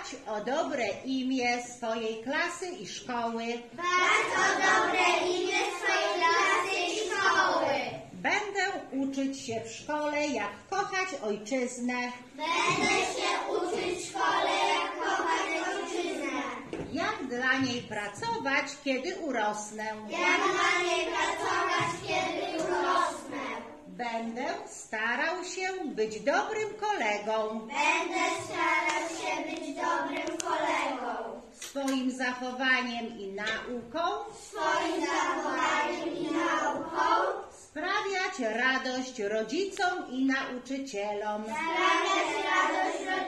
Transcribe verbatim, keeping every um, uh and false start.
o dobre imię swojej klasy i szkoły. Dbać o dobre imię swojej klasy i szkoły. Będę uczyć się w szkole, jak kochać ojczyznę. Będę się uczyć w szkole, jak kochać ojczyznę. Jak dla niej pracować, kiedy urosnę. Jak dla niej pracować, kiedy urosnę. Będę starał się być dobrym kolegą. Będę starał się być dobrym kolegą. Swoim zachowaniem i nauką Swoim zachowaniem i nauką sprawiać radość rodzicom i nauczycielom. sprawiać radość rodzicom